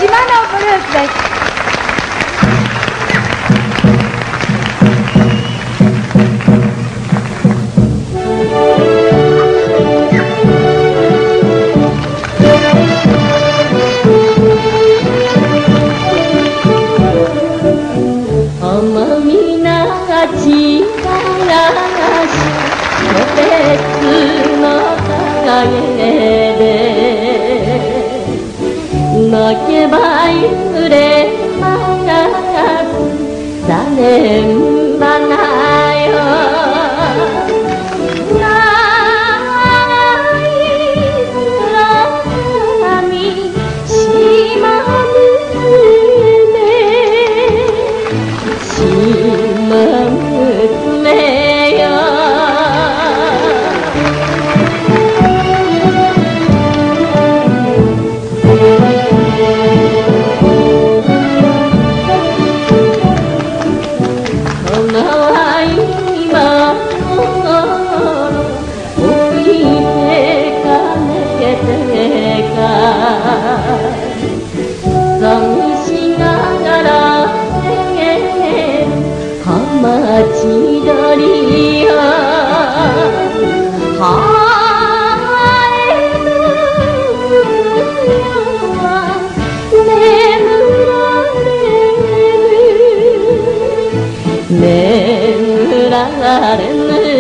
島のブルースです。 泣けば揺れまが残ばなよない空に島娘よ寂しながら浜千鳥よ晴れの夜は眠られぬ